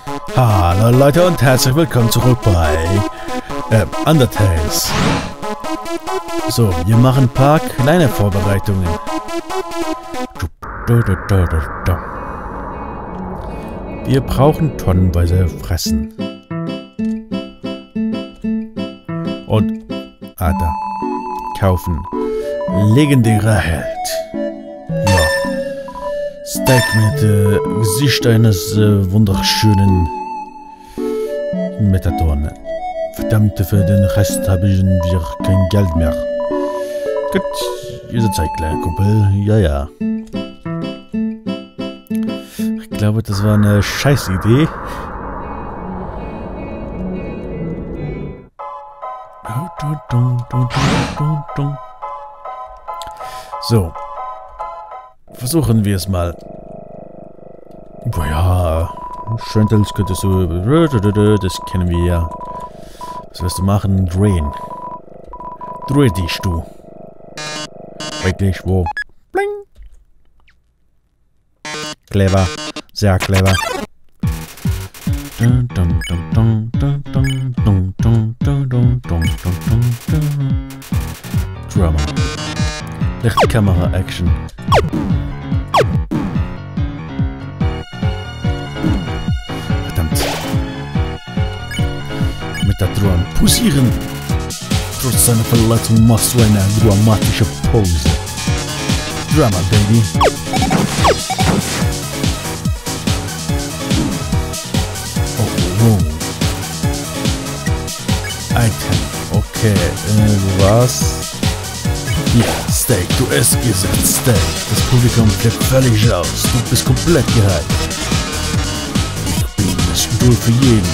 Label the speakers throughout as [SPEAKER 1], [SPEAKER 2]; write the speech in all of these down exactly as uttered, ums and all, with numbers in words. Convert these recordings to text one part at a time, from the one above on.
[SPEAKER 1] Hallo Leute und herzlich willkommen zurück bei äh, Undertales. So, wir machen ein paar kleine Vorbereitungen. Wir brauchen tonnenweise Fressen. Und, ah da, kaufen. Legendärer Held. Ja. Steak mit äh, Gesicht eines äh, wunderschönen Metadon. Verdammt, für den Rest haben wir kein Geld mehr. Gut, ihr seid ein kleiner Kumpel. Ja, ja. Ich glaube, das war eine Scheißidee. So. Versuchen wir es mal. Boah, Schöntels könntest du... Das kennen wir ja. Was wirst du machen? Drehen. Dreh dich, du. Wirklich, wo? Bling. Clever. Sehr clever. Drama. Lichtkamera-Action. Verdammt. Mit der Drone posieren. Trotz seiner Verletzung machst du eine dramatische Pose. Drama, Baby. Oh, oh. Item. Okay, äh, was? Ja, Steak, du hast gesagt Steak. Das Publikum flippt völlig aus. Du bist komplett geheilt. Ich bin das Idol für jeden.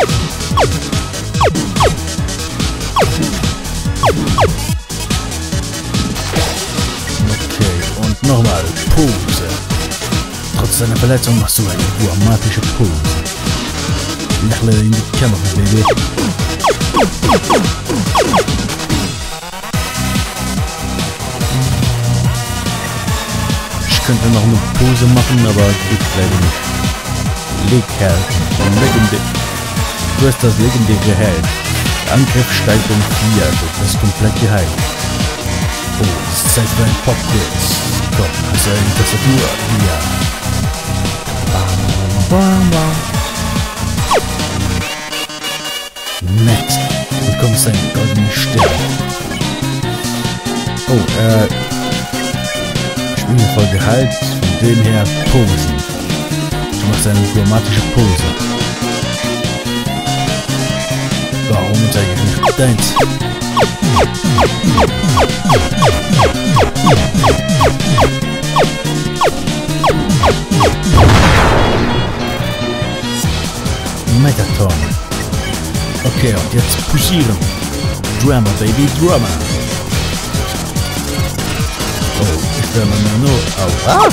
[SPEAKER 1] Okay, und nochmal Pose. Trotz deiner Verletzung machst du eine dramatische Pose. Lächle in die Kamera, Baby. Ich könnte noch eine Pose machen, aber geht leider nicht. Legherr. Legendär. Du hast das legendäre Held. Der Angriff steigt um vier. Du bist komplett geheilt. Oh, es ist Zeit für ein Pop-Quiz. Komm, hast du eine Tastatur? Ja. Bam, bam, bam. Next. Du bekommst einen goldenen Stern. Oh, äh... ich bin hier voll geheilt. Von dem her Posen. Du machst eine dramatische Pose. Warum ist eigentlich nicht deins? Metaton. Okay, und jetzt posieren. Drama, Baby, Drama. Oh, ich werde mir nur... Oh, ah!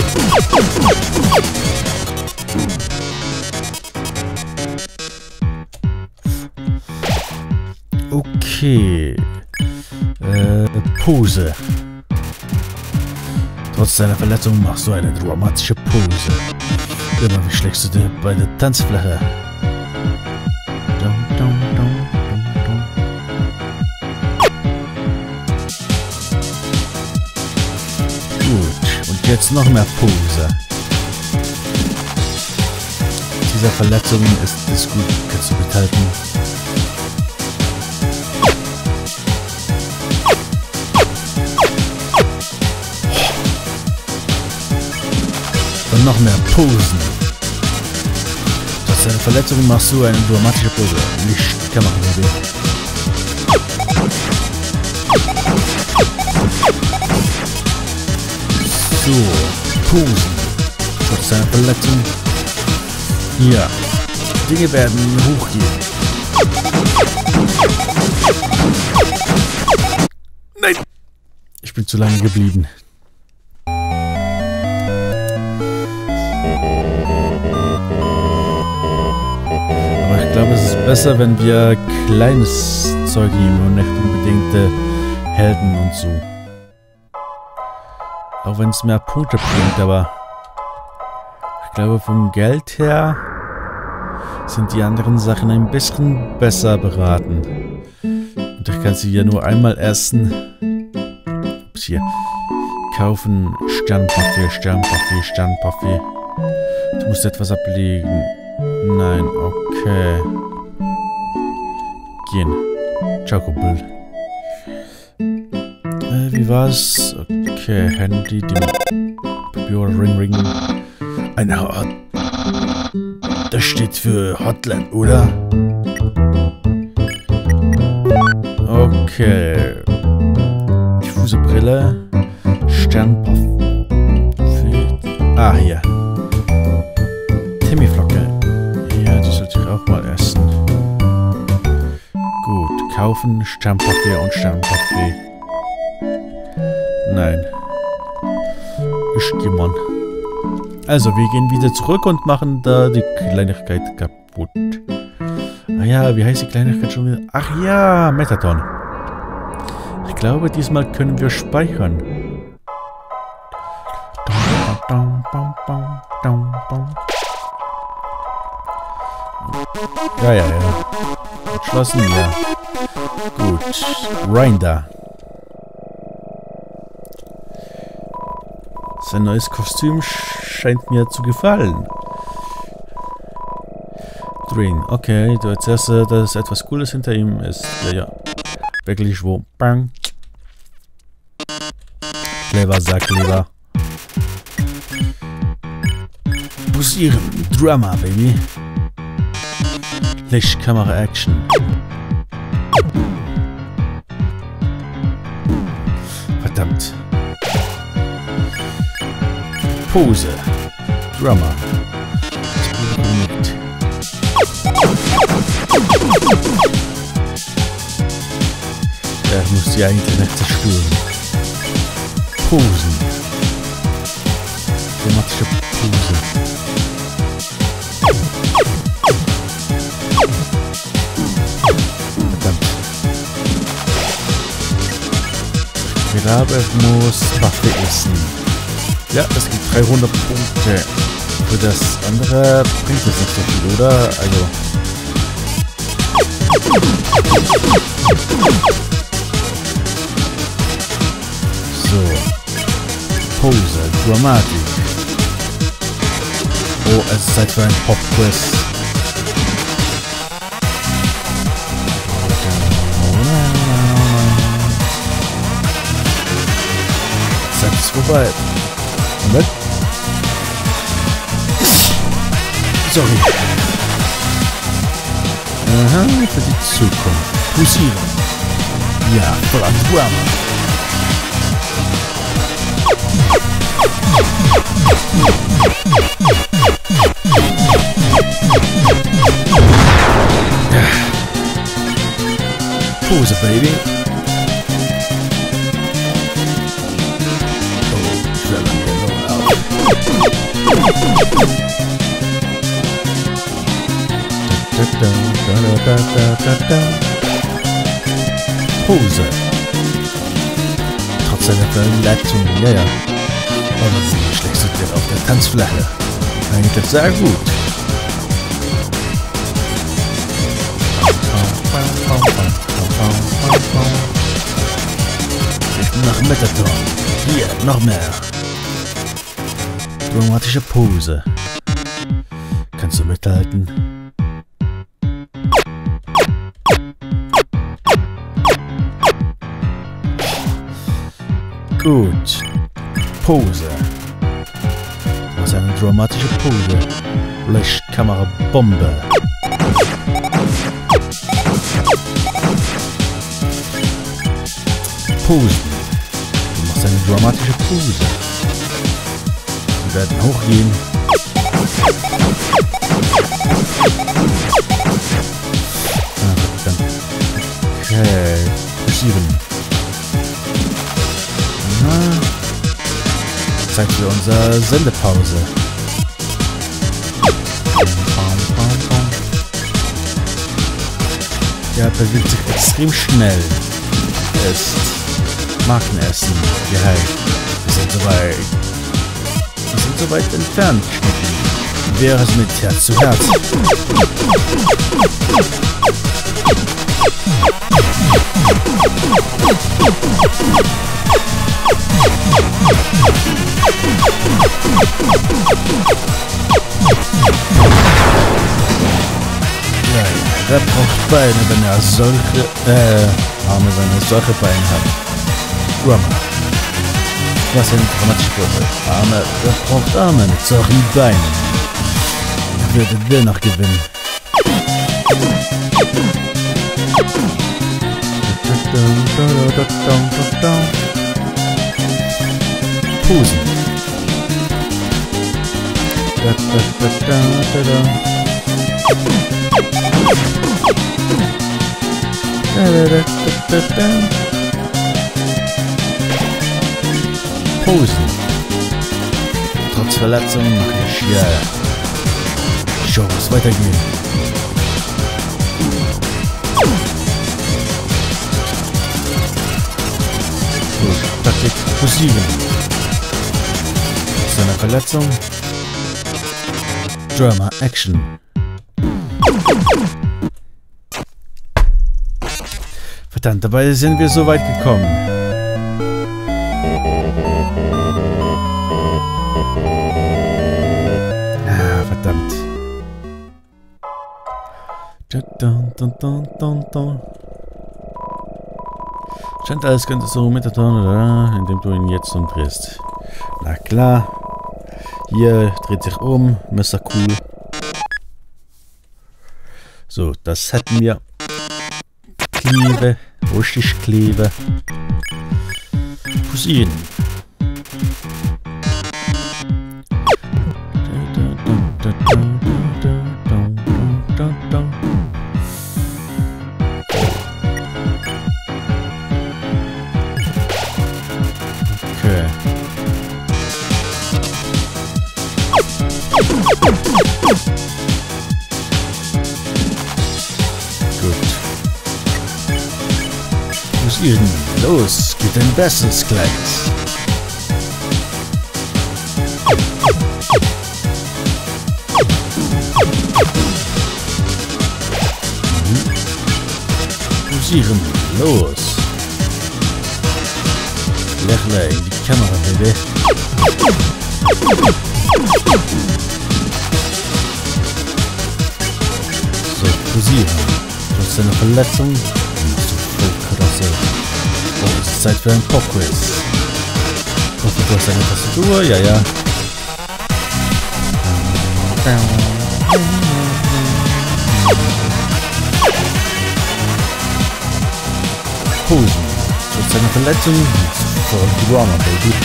[SPEAKER 1] Okay. Äh, Pose. Trotz deiner Verletzung machst du eine dramatische Pose. Immer wie schlägst du dir bei der Tanzfläche? Dum, dum, dum, dum, dum. Gut. Und jetzt noch mehr Pose. Dieser Verletzung ist es gut, kannst du mithalten. Und noch mehr Posen. Trotz deiner Verletzung machst du eine dramatische Pose. Lichtkamera, Baby. So, Posen. Trotz deiner Verletzung. Ja. Dinge werden hochgehen. Nein! Ich bin zu lange geblieben. Ich glaube, es ist besser, wenn wir kleines Zeug nehmen und nicht unbedingt äh, Helden und so. Auch wenn es mehr Punkte bringt, aber ich glaube vom Geld her sind die anderen Sachen ein bisschen besser beraten. Und ich kann sie ja nur einmal essen. Ups, hier. Kaufen Sternpapier, Sternpapier, Sternpapier. Du musst etwas ablegen. Nein, okay. Gehen. Ciao, Kumpel. Äh, wie war's? Okay, Handy, die Papier, Ring, Ring. Ein Hot. Das steht für Hotline, oder? Okay. Diffuse Brille. Sternpapier. Ah, hier. Timmiflocke. Ja, die sollte ich auch mal essen. Gut, kaufen Sternpapier und Sternpapier. Nein. Ist jemand. Also, wir gehen wieder zurück und machen da die Kleinigkeit kaputt. Ah ja, wie heißt die Kleinigkeit schon wieder? Ach ja, Metaton. Ich glaube, diesmal können wir speichern. Ja, ja, ja. Entschlossen, ja. Gut. Rein da. Sein neues Kostüm scheint mir zu gefallen. Drin. Okay, du erzählst, dass etwas Cooles hinter ihm ist. Ja, ja. Wirklich wo. Bang. Clever, sag clever. Posieren. Drama, Baby. Lichtkamera Action. Verdammt. Pose. Drama. Er muss die eigentlich nicht zerstören. Posen. Dramatische Pose. Verdammt. Ich glaube, ich muss Waffe essen. Ja, es gibt dreihundert Punkte. Für das andere bringt es nicht so viel, oder? Also. So. Pose, Dramatik. Oh, es ist Zeit für ein Pop-Quiz. Zeit ist vorbei. Moment. Sorry. Aha, für die Zukunft. Posieren. Ja, voll an Drama. Ja. Pose, Baby. Pose. Trotz seiner Verletzung, ja, ja. Aber wie schlägst du dir auf der Tanzfläche? Eigentlich sehr gut. Ich bin nach Metaton. Hier, noch mehr. Dramatische Pose. Kannst du mithalten? Gut. Pose. Das ist eine dramatische Pose. Lichtkamera Bombe. Posen. Du machst eine dramatische Pose. Wir werden hochgehen. Ah, verdammt. Okay. Posieren. Zeit für unsere Sendepause. Ja, bewegt sich extrem schnell. Ist Markenessen geheilt. Wir sind so weit. Wir sind so weit entfernt. wäre es mit Herz zu Herz. Ja, ja, wer braucht Beine, wenn er solche, äh, Arme, wenn er solche Beine hat? Drummer. Was eine dramatische Gruppe. Arme, wer braucht Arme mit solchen Beinen? Er würde dennoch gewinnen. Pusen. Posen. Trotz Verletzung mache ich ja. Show muss weitergehen. Gut, Taktik posieren. Seine Verletzung. Drama Action. Verdammt, dabei sind wir so weit gekommen. Ah, verdammt. Scheint alles könnte so mit der Tonne, indem du ihn jetzt umdrehst. Na klar. Hier dreht sich um. Mister Cool. So, das hätten wir. Klebe. Richtig Klebe. Fusieren. Okay. Gut. Fusieren. Los, geht ein besseres Gleis. Fusieren. Los. Lächle in die Kamera, Baby. So, fusieren. Du hast eine Verletzung. Machst du voll krasse. Oh, es ist Zeit für ein Pop-Quiz. Ich hoffe, du hast eine Tastatur. Ja, ja. Posen. Du hast eine Verletzung. For drama, baby.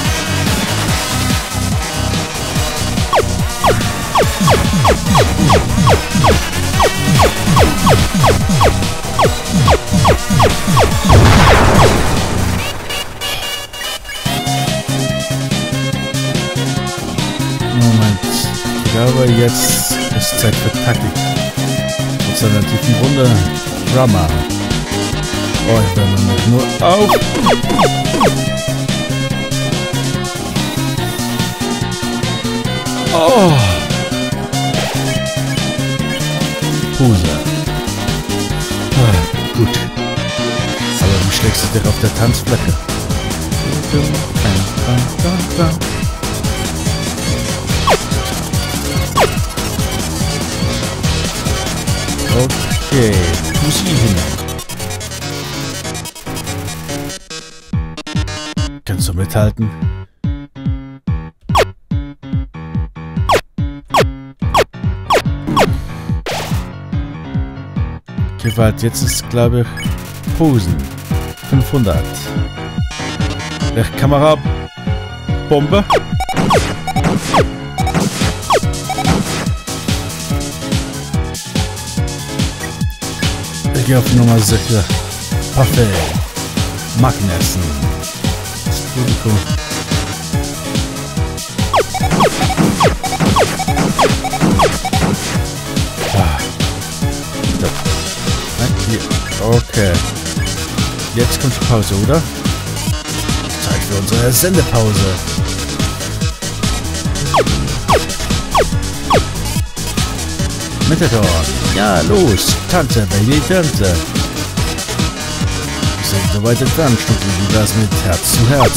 [SPEAKER 1] Moment. Ich glaube, jetzt ist Zeit für Taktik. Aus einer tiefen Runde. Drama. Oh, ich wärme mich nur auf. Oh. Pose. Ah, gut. Aber du schlägst du dich auf der Tanzfläche. Okay, Pussy hin. Kannst du mithalten? Okay, warte, jetzt ist, glaube ich, Posen. fünfhundert. Der Kamera. Bombe. Ich gehe auf Nummer sicher. Parfait. Magnessen. Das Publikum. Ah. So. Nein, hier. Okay. Jetzt kommt die Pause, oder? Zeit für unsere Sendepause. Metaton. Ja, los. Tanze, Baby, tanze. Wir sind so weit entfernt, Schnucki. Wie wär's mit Herz zu Herz?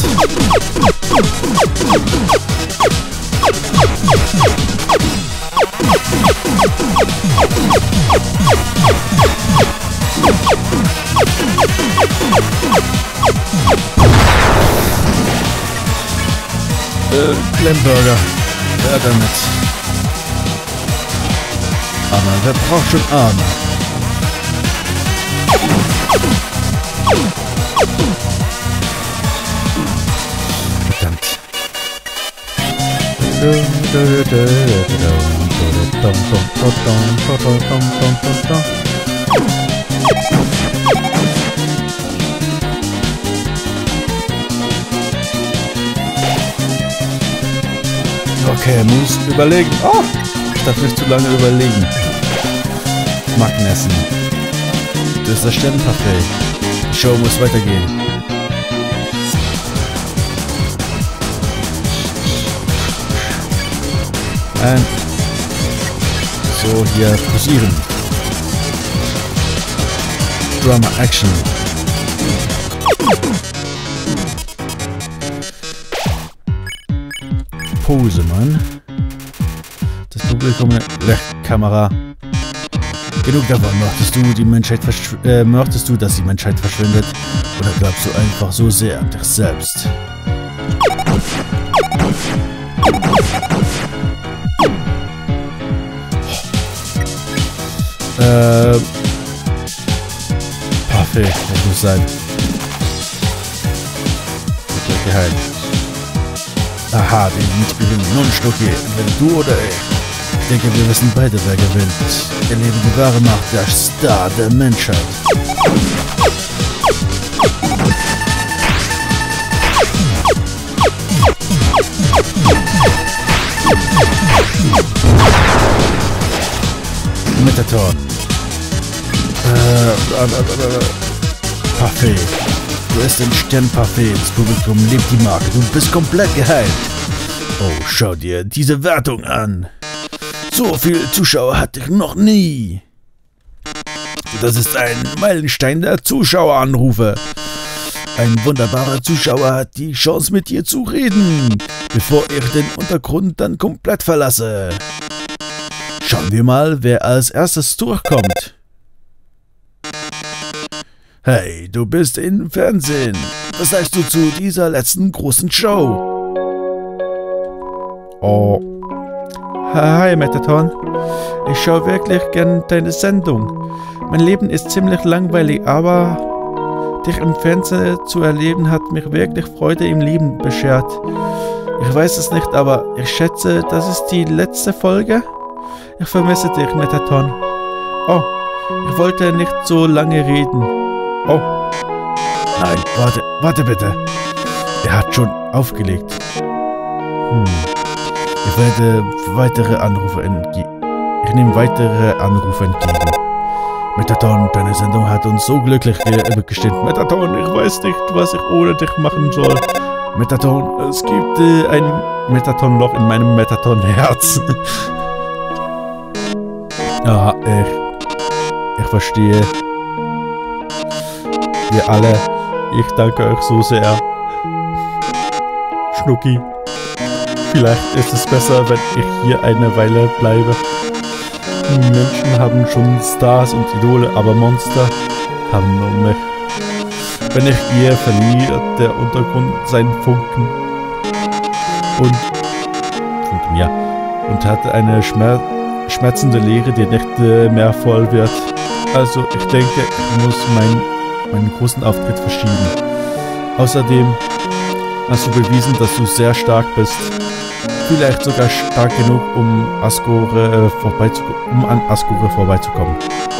[SPEAKER 1] Äh, Lemburger. Wer damit? Aber wer braucht schon Arme? Verdammt. Okay, muss überlegen. Oh, ich darf nicht zu lange überlegen. Magnessen. Das ist das Sternenparfait. Die Show muss weitergehen. Ein. So, hier posieren. Drama Action. Pose, Mann. Das Publikum in der Kamera. Genug davon. Möchtest du die Menschheit verschw äh, möchtest du, dass die Menschheit verschwindet? Oder glaubst du einfach so sehr an dich selbst? Äh. Parfait, das muss sein. Okay, geheilt. Aha, den Mitspielen. Nun, Schnucki, entweder du oder ich. Ich denke, wir wissen beide, wer gewinnt. Erlebe die wahre Macht, der Star der Menschheit. Metaton. Äh, äh, Parfait. Du isst den Sternparfait. Das Publikum lebt die Marke. Du bist komplett geheilt. Oh, schau dir diese Wertung an. So viele Zuschauer hatte ich noch nie. Das ist ein Meilenstein der Zuschaueranrufe. Ein wunderbarer Zuschauer hat die Chance, mit dir zu reden, bevor ich den Untergrund dann komplett verlasse. Schauen wir mal, wer als erstes durchkommt. Hey, du bist im Fernsehen. Was sagst du zu dieser letzten großen Show? Oh. Hi, Metaton. Ich schaue wirklich gern deine Sendung. Mein Leben ist ziemlich langweilig, aber dich im Fernsehen zu erleben hat mir wirklich Freude im Leben beschert. Ich weiß es nicht, aber ich schätze, das ist die letzte Folge. Ich vermisse dich, Metaton. Oh, ich wollte nicht so lange reden. Oh. Nein, warte, warte bitte. Er hat schon aufgelegt. Hm. Ich werde weitere Anrufe entgegen. Ich nehme weitere Anrufe entgegen. Metaton, deine Sendung hat uns so glücklich gestimmt. Metaton, ich weiß nicht, was ich ohne dich machen soll. Metaton, es gibt äh, ein Metaton-Loch in meinem Metaton-Herz. Ja, ich, ich verstehe. Wir alle, ich danke euch so sehr. Schnucki, vielleicht ist es besser, wenn ich hier eine Weile bleibe. Die Menschen haben schon Stars und Idole, aber Monster haben nur mich. Wenn ich gehe, verliert der Untergrund seinen Funken. Und Funken, ja. Und hat eine Schmerz, schmerzende Leere, die nicht äh, mehr voll wird. Also ich denke, ich muss mein, meinen großen Auftritt verschieben. Außerdem hast du bewiesen, dass du sehr stark bist. Vielleicht sogar stark genug, um, Asgore, äh, vorbeizu um an Asgore vorbeizukommen.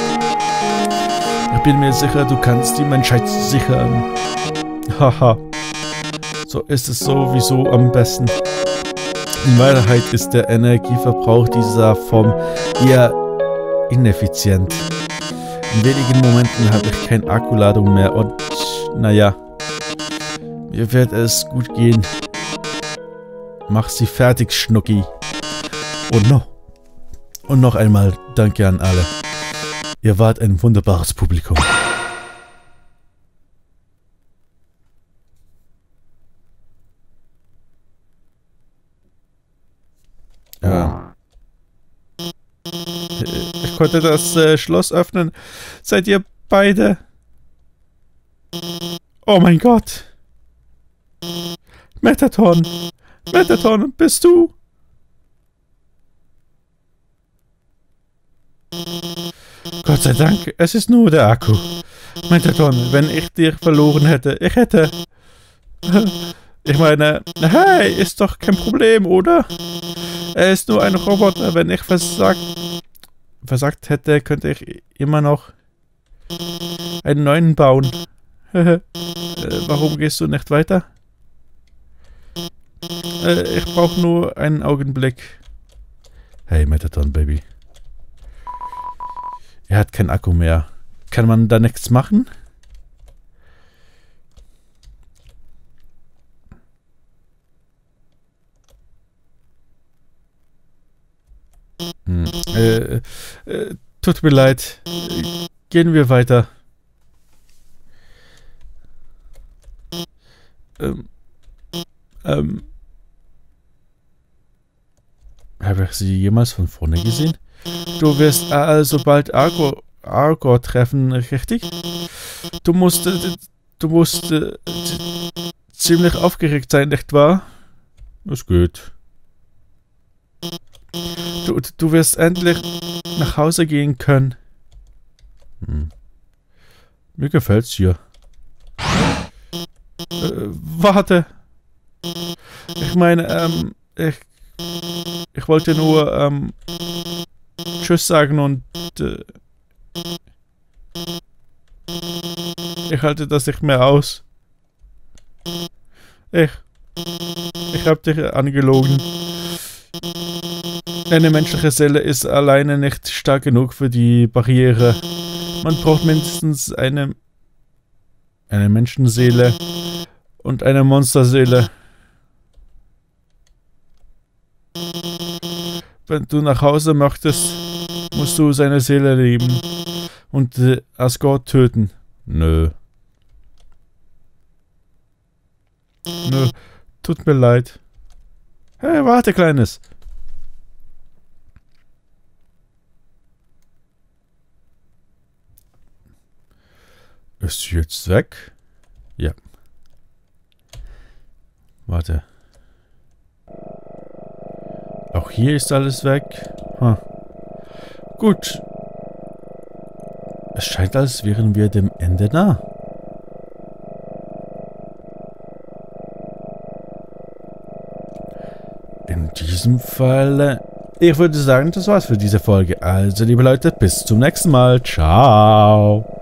[SPEAKER 1] Ich bin mir sicher, du kannst die Menschheit sichern. Haha. So ist es sowieso am besten. In Wahrheit ist der Energieverbrauch dieser Form eher ineffizient. In wenigen Momenten habe ich keine Akkuladung mehr und, naja, mir wird es gut gehen. Mach sie fertig, Schnucki. Oh no. Und noch einmal danke an alle. Ihr wart ein wunderbares Publikum. Ja. Ich konnte das äh, Schloss öffnen. Seid ihr beide? Oh mein Gott. Metaton. Metaton, bist du? Gott sei Dank, es ist nur der Akku. Metaton, wenn ich dich verloren hätte, ich hätte... Ich meine, hey, ist doch kein Problem, oder? Er ist nur ein Roboter. Wenn ich versagt, versagt hätte, könnte ich immer noch einen neuen bauen. äh, warum gehst du nicht weiter? Äh, ich brauche nur einen Augenblick. Hey, Metaton, Baby. Er hat keinen Akku mehr. Kann man da nichts machen? Hm. Äh, äh, tut mir leid. Gehen wir weiter. Ähm. Ähm. Habe ich sie jemals von vorne gesehen? Du wirst also bald Argo, Argo treffen, richtig? Du musst, äh, du musst äh, ziemlich aufgeregt sein, nicht wahr? Es geht. Du, du wirst endlich nach Hause gehen können. Hm. Mir gefällt's hier. Äh, warte. Ich meine, ähm, ich, ich wollte nur, ähm, Tschüss sagen und, äh, ich halte das nicht mehr aus. Ich, ich hab dich angelogen. Eine menschliche Seele ist alleine nicht stark genug für die Barriere. Man braucht mindestens eine, eine Menschenseele und eine Monsterseele. Wenn du nach Hause möchtest, musst du seine Seele lieben und äh, Asgard töten. Nö. Nö, tut mir leid. Hey, warte, Kleines. Ist sie jetzt weg? Ja. Warte. Auch hier ist alles weg. Huh. Gut. Es scheint, als wären wir dem Ende nah. In diesem Fall, ich würde sagen, das war's für diese Folge. Also, liebe Leute, bis zum nächsten Mal. Ciao.